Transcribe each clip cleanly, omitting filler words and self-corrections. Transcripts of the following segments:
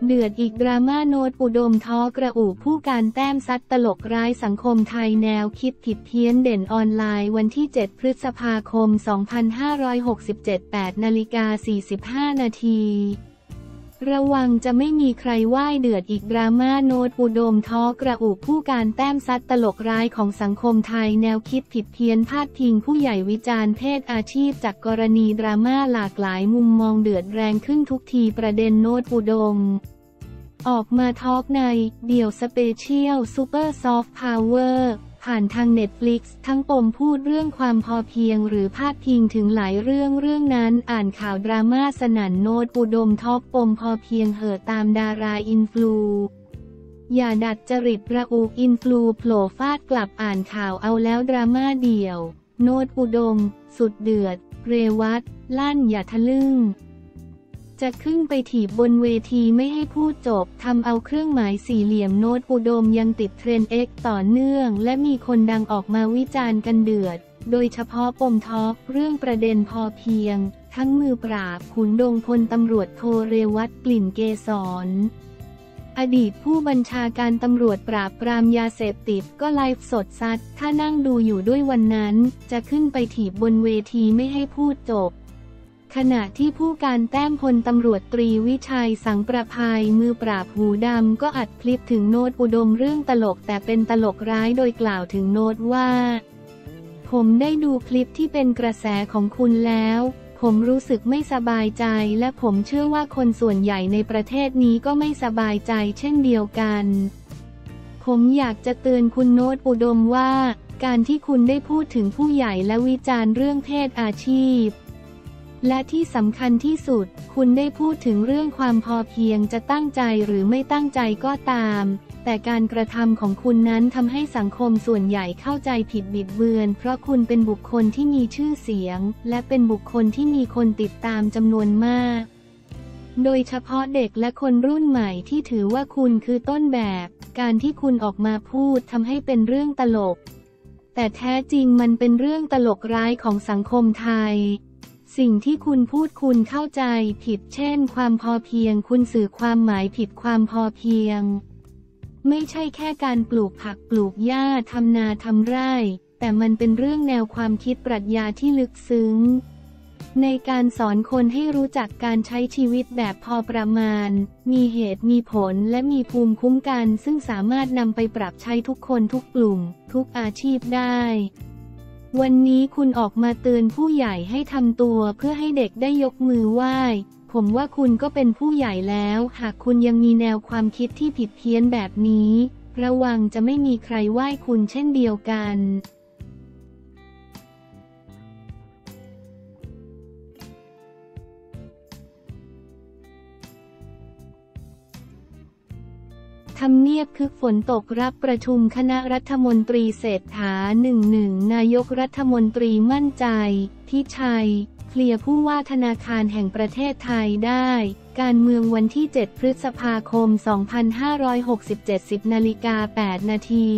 เดือดอีกดราม่าโน้ตอุดมท้อกระอุผู้การแต้มซัดตลกร้ายสังคมไทยแนวคิดผิดเพี้ยนเด่นออนไลน์วันที่ 7 พฤษภาคม 2567 8:45 นาทีระวังจะไม่มีใครว่ายเดือดอีกดราม่าโน้ตอุดมท้อกระอุผู้การแต้มซัดตลกร้ายของสังคมไทยแนวคิดผิดเพี้ยนพาดพิงผู้ใหญ่วิจารณ์เพศอาชีพจากกรณีดราม่าหลากหลายมุมมองเดือดแรงขึ้นทุกทีประเด็นโน้ตอุดมออกมาทอล์กในเดี่ยวสเปเชียลซูเปอร์ซอฟต์พาวเวอร์ผ่านทาง Netflix ทั้งปมพูดเรื่องความพอเพียงหรือพาดพิงถึงหลายเรื่องนั้นอ่านข่าวดราม่าสนั่นโน้ตอุดมทอล์กปมพอเพียงเหอะตามดาราอินฟลูอย่าดัดจริตระอุอินฟลูโผล่ฟาดกลับอ่านข่าวเอาแล้วดราม่าเดี่ยวโน้ตอุดมสุดเดือดเรวัตลั่นอย่าทะลึ่งจะขึ้นไปถีบบนเวทีไม่ให้พูดจบทำเอาเครื่องหมายสี่เหลี่ยมโน้ตอุดมยังติดเทรนด์ X ต่อเนื่องและมีคนดังออกมาวิจารณ์กันเดือดโดยเฉพาะปมทอล์กเรื่องประเด็นพอเพียงทั้งมือปราบขุนดงพลตำรวจโทเรวัตกลิ่นเกษรอดีตผู้บัญชาการตำรวจปราบปรามยาเสพติดก็ไลฟ์สดซัดถ้านั่งดูอยู่ด้วยวันนั้นจะขึ้นไปถีบบนเวทีไม่ให้พูดจบขณะที่ผู้การแต้มพลตำรวจตรีวิชัยสังประภัยมือปราบหูดำก็อัดคลิปถึงโน้ตอุดมเรื่องตลกแต่เป็นตลกร้ายโดยกล่าวถึงโน้ตว่าผมได้ดูคลิปที่เป็นกระแสของคุณแล้วผมรู้สึกไม่สบายใจและผมเชื่อว่าคนส่วนใหญ่ในประเทศนี้ก็ไม่สบายใจเช่นเดียวกันผมอยากจะเตือนคุณโน้ตอุดมว่าการที่คุณได้พูดถึงผู้ใหญ่และวิจารณ์เรื่องเพศอาชีพและที่สำคัญที่สุดคุณได้พูดถึงเรื่องความพอเพียงจะตั้งใจหรือไม่ตั้งใจก็ตามแต่การกระทำของคุณนั้นทำให้สังคมส่วนใหญ่เข้าใจผิดบิดเบือนเพราะคุณเป็นบุคคลที่มีชื่อเสียงและเป็นบุคคลที่มีคนติดตามจำนวนมากโดยเฉพาะเด็กและคนรุ่นใหม่ที่ถือว่าคุณคือต้นแบบการที่คุณออกมาพูดทำให้เป็นเรื่องตลกแต่แท้จริงมันเป็นเรื่องตลกร้ายของสังคมไทยสิ่งที่คุณพูดคุณเข้าใจผิดเช่นความพอเพียงคุณสื่อความหมายผิดความพอเพียงไม่ใช่แค่การปลูกผักปลูกหญ้าทำนาทำไร่แต่มันเป็นเรื่องแนวความคิดปรัชญาที่ลึกซึ้งในการสอนคนให้รู้จักการใช้ชีวิตแบบพอประมาณมีเหตุมีผลและมีภูมิคุ้มกันซึ่งสามารถนำไปปรับใช้ทุกคนทุกกลุ่มทุกอาชีพได้วันนี้คุณออกมาเตือนผู้ใหญ่ให้ทำตัวเพื่อให้เด็กได้ยกมือไหว้ผมว่าคุณก็เป็นผู้ใหญ่แล้วหากคุณยังมีแนวความคิดที่ผิดเพี้ยนแบบนี้ระวังจะไม่มีใครไหว้คุณเช่นเดียวกันทำเนียบคึกฝนตกรับประชุมคณะรัฐมนตรีเศรษฐา11นายกรัฐมนตรีมั่นใจพิชัยเคลียร์ผู้ว่าธนาคารแห่งประเทศไทยได้การเมืองวันที่ 7 พฤษภาคม 2567 10:08 นาที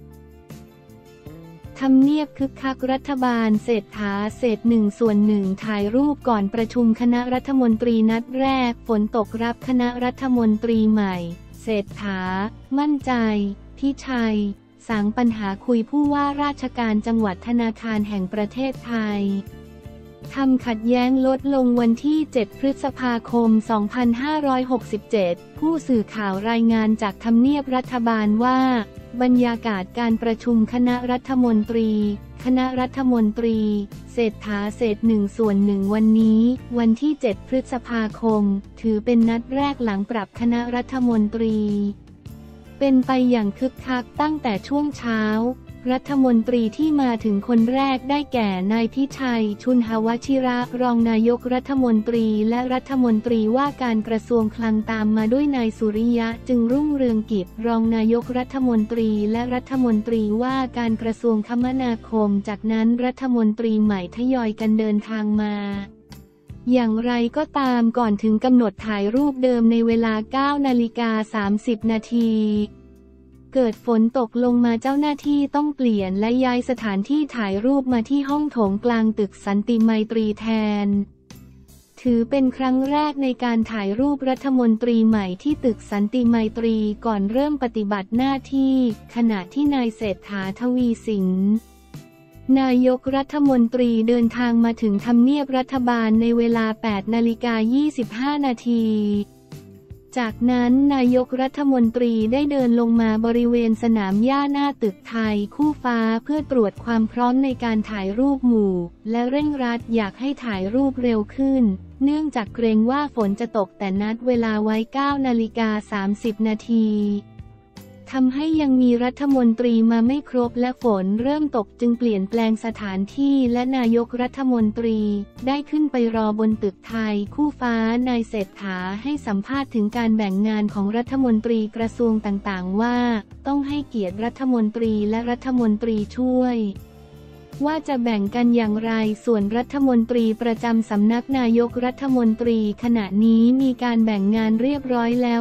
ทำเนียบคึกคักรัฐบาลเศรษฐาเศษ1/1ถ่ายรูปก่อนประชุมคณะรัฐมนตรีนัดแรกฝนตกรับคณะรัฐมนตรีใหม่เศรษฐามั่นใจพิชัยสางปัญหาคุยผู้ว่าราชการจังหวัดธนาคารแห่งประเทศไทยทำขัดแย้งลดลงวันที่ 7 พฤษภาคม 2567 ผู้สื่อข่าวรายงานจากทำเนียบรัฐบาลว่าบรรยากาศการประชุมคณะรัฐมนตรีเศรษฐาเศษ1/1วันนี้วันที่ 7 พฤษภาคมถือเป็นนัดแรกหลังปรับคณะรัฐมนตรีเป็นไปอย่างคึกคักตั้งแต่ช่วงเช้ารัฐมนตรีที่มาถึงคนแรกได้แก่นายพิชัยชุนหวชิระรองนายกรัฐมนตรีและรัฐมนตรีว่าการกระทรวงคลังตามมาด้วยนายสุริยะจึงรุ่งเรืองกิจรองนายกรัฐมนตรีและรัฐมนตรีว่าการกระทรวงคมนาคมจากนั้นรัฐมนตรีใหม่ทยอยกันเดินทางมาอย่างไรก็ตามก่อนถึงกำหนดถ่ายรูปเดิมในเวลา 9:30 นาทีเกิดฝนตกลงมาเจ้าหน้าที่ต้องเปลี่ยนและย้ายสถานที่ถ่ายรูปมาที่ห้องโถงกลางตึกสันติไมตรีแทนถือเป็นครั้งแรกในการถ่ายรูปรัฐมนตรีใหม่ที่ตึกสันติไมตรีก่อนเริ่มปฏิบัติหน้าที่ขณะที่นายเศรษฐา ทวีสินนายกรัฐมนตรีเดินทางมาถึงทำเนียบรัฐบาลในเวลา 8:25 นาทีจากนั้นนายกรัฐมนตรีได้เดินลงมาบริเวณสนามหญ้าหน้าตึกไทยคู่ฟ้าเพื่อตรวจความพร้อมในการถ่ายรูปหมู่และเร่งรัดอยากให้ถ่ายรูปเร็วขึ้นเนื่องจากเกรงว่าฝนจะตกแต่นัดเวลาไว้ 9:30 นาทีทำให้ยังมีรัฐมนตรีมาไม่ครบและฝนเริ่มตกจึงเปลี่ยนแปลงสถานที่และนายกรัฐมนตรีได้ขึ้นไปรอบนตึกไทยคู่ฟ้านายเศรษฐาให้สัมภาษณ์ถึงการแบ่งงานของรัฐมนตรีกระทรวงต่างๆว่าต้องให้เกียรติรัฐมนตรีและรัฐมนตรีช่วยว่าจะแบ่งกันอย่างไรส่วนรัฐมนตรีประจำสำนักนายกรัฐมนตรีขณะนี้มีการแบ่งงานเรียบร้อยแล้ว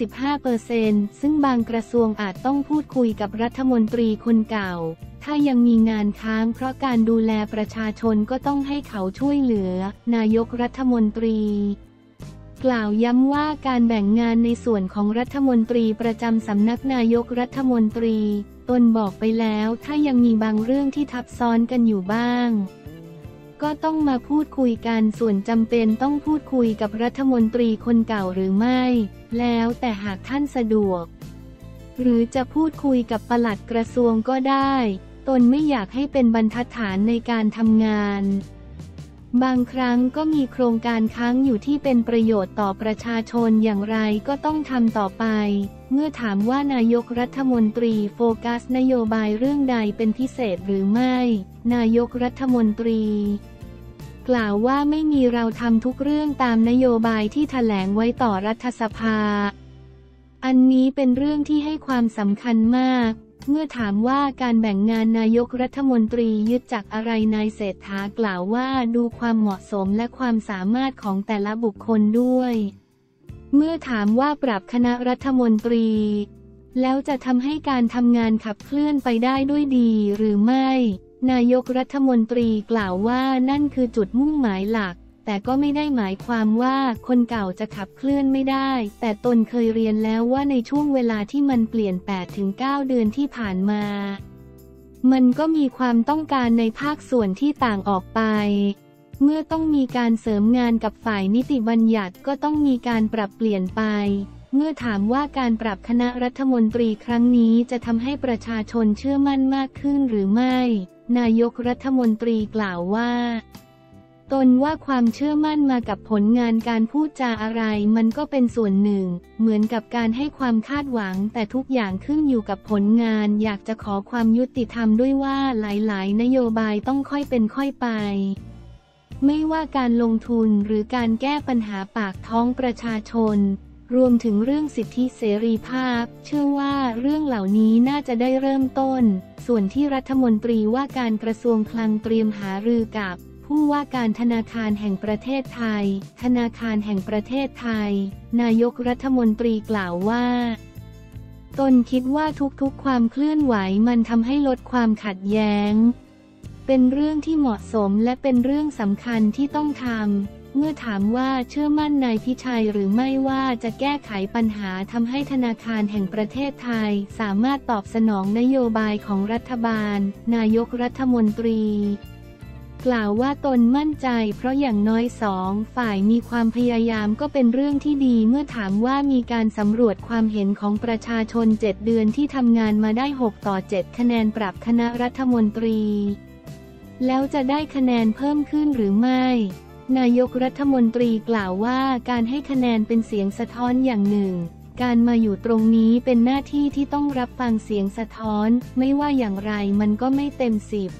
95% ซึ่งบางกระทรวงอาจต้องพูดคุยกับรัฐมนตรีคนเก่าถ้ายังมีงานค้างเพราะการดูแลประชาชนก็ต้องให้เขาช่วยเหลือนายกรัฐมนตรีกล่าวย้ำว่าการแบ่งงานในส่วนของรัฐมนตรีประจำสำนักนายกรัฐมนตรีตนบอกไปแล้วถ้ายังมีบางเรื่องที่ทับซ้อนกันอยู่บ้างก็ต้องมาพูดคุยกันส่วนจำเป็นต้องพูดคุยกับรัฐมนตรีคนเก่าหรือไม่แล้วแต่หากท่านสะดวกหรือจะพูดคุยกับปลัดกระทรวงก็ได้ตนไม่อยากให้เป็นบรรทัดฐานในการทำงานบางครั้งก็มีโครงการค้างอยู่ที่เป็นประโยชน์ต่อประชาชนอย่างไรก็ต้องทำต่อไปเมื่อถามว่านายกรัฐมนตรีโฟกัสนโยบายเรื่องใดเป็นพิเศษหรือไม่นายกรัฐมนตรีกล่าวว่าไม่มีเราทำทุกเรื่องตามนโยบายที่แถลงไว้ต่อรัฐสภาอันนี้เป็นเรื่องที่ให้ความสำคัญมากเมื่อถามว่าการแบ่งงานนายกรัฐมนตรียึดจากอะไรนายเศรษฐากล่าวว่าดูความเหมาะสมและความสามารถของแต่ละบุคคลด้วยเมื่อถามว่าปรับคณะรัฐมนตรีแล้วจะทำให้การทำงานขับเคลื่อนไปได้ด้วยดีหรือไม่นายกรัฐมนตรีกล่าวว่านั่นคือจุดมุ่งหมายหลักแต่ก็ไม่ได้หมายความว่าคนเก่าจะขับเคลื่อนไม่ได้แต่ตนเคยเรียนแล้วว่าในช่วงเวลาที่มันเปลี่ยน 8-9 เดือนที่ผ่านมามันก็มีความต้องการในภาคส่วนที่ต่างออกไปเมื่อต้องมีการเสริมงานกับฝ่ายนิติบัญญัติก็ต้องมีการปรับเปลี่ยนไปเมื่อถามว่าการปรับคณะรัฐมนตรีครั้งนี้จะทำให้ประชาชนเชื่อมั่นมากขึ้นหรือไม่นายกรัฐมนตรีกล่าวว่าตนว่าความเชื่อมั่นมากับผลงานการพูดจาอะไรมันก็เป็นส่วนหนึ่งเหมือนกับการให้ความคาดหวังแต่ทุกอย่างขึ้นอยู่กับผลงานอยากจะขอความยุติธรรมด้วยว่าหลายๆนโยบายต้องค่อยเป็นค่อยไปไม่ว่าการลงทุนหรือการแก้ปัญหาปากท้องประชาชนรวมถึงเรื่องสิทธิเสรีภาพเชื่อว่าเรื่องเหล่านี้น่าจะได้เริ่มต้นส่วนที่รัฐมนตรีว่าการกระทรวงคลังเตรียมหารือกับผู้ว่าการธนาคารแห่งประเทศไทยธนาคารแห่งประเทศไทยนายกรัฐมนตรีกล่าวว่าตนคิดว่าทุกๆความเคลื่อนไหวมันทำให้ลดความขัดแย้งเป็นเรื่องที่เหมาะสมและเป็นเรื่องสำคัญที่ต้องทำเมื่อถามว่าเชื่อมั่นนายพิชัยหรือไม่ว่าจะแก้ไขปัญหาทำให้ธนาคารแห่งประเทศไทยสามารถตอบสนองนโยบายของรัฐบาลนายกรัฐมนตรีกล่าวว่าตนมั่นใจเพราะอย่างน้อย2 ฝ่ายมีความพยายามก็เป็นเรื่องที่ดีเมื่อถามว่ามีการสำรวจความเห็นของประชาชน7 เดือนที่ทำงานมาได้6-7 คะแนนปรับคณะรัฐมนตรีแล้วจะได้คะแนนเพิ่มขึ้นหรือไม่นายกรัฐมนตรีกล่าวว่าการให้คะแนนเป็นเสียงสะท้อนอย่างหนึ่งการมาอยู่ตรงนี้เป็นหน้าที่ที่ต้องรับฟังเสียงสะท้อนไม่ว่าอย่างไรมันก็ไม่เต็ม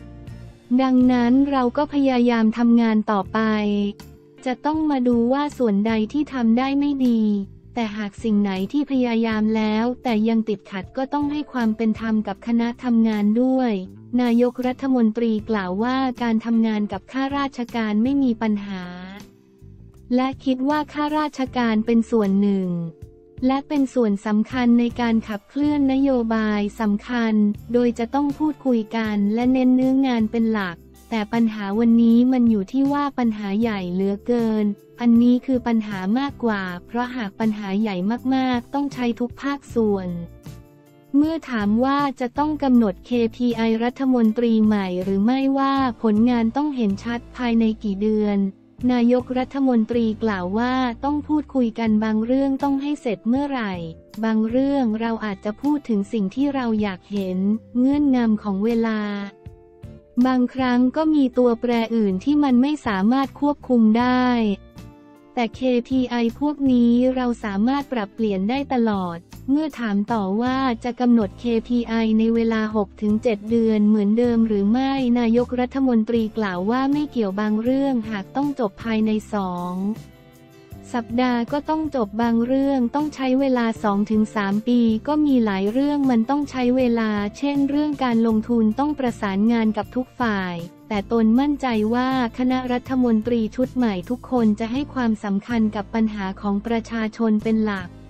10ดังนั้นเราก็พยายามทำงานต่อไปจะต้องมาดูว่าส่วนใดที่ทำได้ไม่ดีแต่หากสิ่งไหนที่พยายามแล้วแต่ยังติดขัดก็ต้องให้ความเป็นธรรมกับคณะทำงานด้วยนายกรัฐมนตรีกล่าวว่าการทำงานกับข้าราชการไม่มีปัญหาและคิดว่าข้าราชการเป็นส่วนหนึ่งและเป็นส่วนสำคัญในการขับเคลื่อนนโยบายสำคัญโดยจะต้องพูดคุยกันและเน้นเนื้องานเป็นหลักแต่ปัญหาวันนี้มันอยู่ที่ว่าปัญหาใหญ่เหลือเกินอันนี้คือปัญหามากกว่าเพราะหากปัญหาใหญ่มากๆต้องใช้ทุกภาคส่วนเมื่อถามว่าจะต้องกำหนด KPI รัฐมนตรีใหม่หรือไม่ว่าผลงานต้องเห็นชัดภายในกี่เดือนนายกรัฐมนตรีกล่าวว่าต้องพูดคุยกันบางเรื่องต้องให้เสร็จเมื่อไหร่บางเรื่องเราอาจจะพูดถึงสิ่งที่เราอยากเห็นเงื่อนงำของเวลาบางครั้งก็มีตัวแปรอื่นที่มันไม่สามารถควบคุมได้แต่ KPI พวกนี้เราสามารถปรับเปลี่ยนได้ตลอดเมื่อถามต่อว่าจะกำหนด KPI ในเวลา 6-7 เดือนเหมือนเดิมหรือไม่นายกรัฐมนตรีกล่าวว่าไม่เกี่ยวบางเรื่องหากต้องจบภายใน2 สัปดาห์ก็ต้องจบบางเรื่องต้องใช้เวลา 2-3 ปีก็มีหลายเรื่องมันต้องใช้เวลาเช่นเรื่องการลงทุนต้องประสานงานกับทุกฝ่ายแต่ตนมั่นใจว่าคณะรัฐมนตรีชุดใหม่ทุกคนจะให้ความสำคัญกับปัญหาของประชาชนเป็นหลัก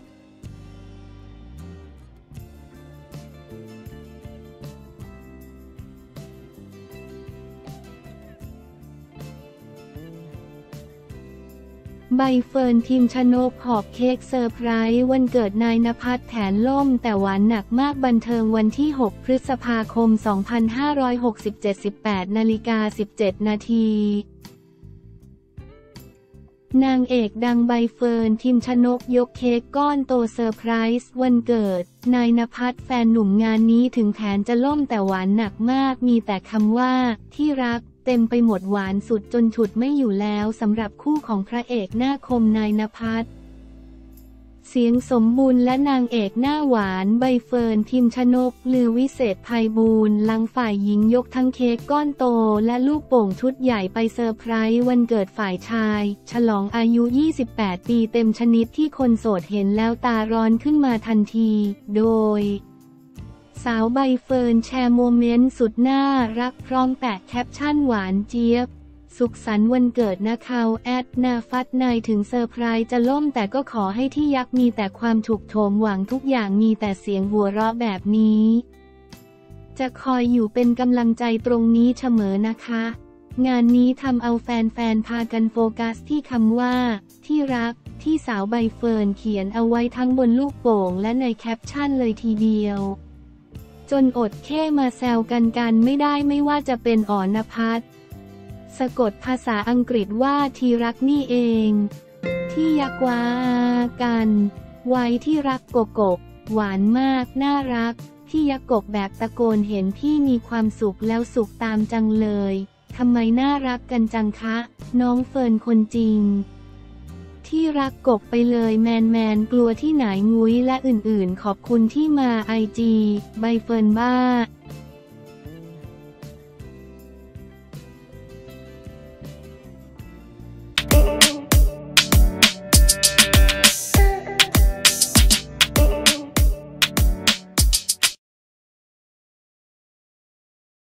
ใบเฟิร์นพิมชนกหอบเค้กเซอร์ไพรส์วันเกิดนายณภัทรแถนล่มแต่หวานหนักมากบันเทิงวันที่ 6 พฤษภาคม 2567 18:17 นาทีนางเอกดังใบเฟิร์นพิมชนกยกเค้กก้อนโตเซอร์ไพรส์วันเกิดนายณภัทรแฟนหนุ่มงานนี้ถึงแผนจะล่มแต่หวานหนักมากมีแต่คำว่าที่รักเต็มไปหมดหวานสุดจนฉุดไม่อยู่แล้วสำหรับคู่ของพระเอกหน้าคมนายณภัทรเสียงสมบูรณ์และนางเอกหน้าหวานใบเฟิร์นพิมชนกลือวิเศษไพบูลย์หลังฝ่ายหญิงยกทั้งเค้กก้อนโตและลูกโป่งชุดใหญ่ไปเซอร์ไพรส์วันเกิดฝ่ายชายฉลองอายุ 28 ปีเต็มชนิดที่คนโสดเห็นแล้วตาร้อนขึ้นมาทันทีโดยสาวใบเฟิร์นแชร์โมเมนต์สุดน่ารักพร้อมแปะแคปชั่นหวานเจี๊ยบสุขสันต์วันเกิดนะเขานาฟัดนายถึงเซอร์ไพรส์จะล่มแต่ก็ขอให้ที่ยักษ์มีแต่ความถูกโถมหวังทุกอย่างมีแต่เสียงหัวเราะแบบนี้จะคอยอยู่เป็นกำลังใจตรงนี้เสมอนะคะงานนี้ทำเอาแฟนๆพากันโฟกัสที่คำว่าที่รักที่สาวใบเฟิร์นเขียนเอาไว้ทั้งบนลูกโป่งและในแคปชั่นเลยทีเดียวจนอดแค่มาแซวกันไม่ได้ไม่ว่าจะเป็นอ๋อนภัทรสะกดภาษาอังกฤษว่าทีรักนี่เองที่ยักษ์ว่ากันไว้ที่รักโกโกะหวานมากน่ารักที่ยักษ์กบแบบตะโกนเห็นพี่มีความสุขแล้วสุขตามจังเลยทำไมน่ารักกันจังคะน้องเฟิร์นคนจริงที่รักกบไปเลยแมนกลัวที่ไหนงุ้ยและอื่นๆขอบคุณที่มาIG ใบเฟิร์นบ้า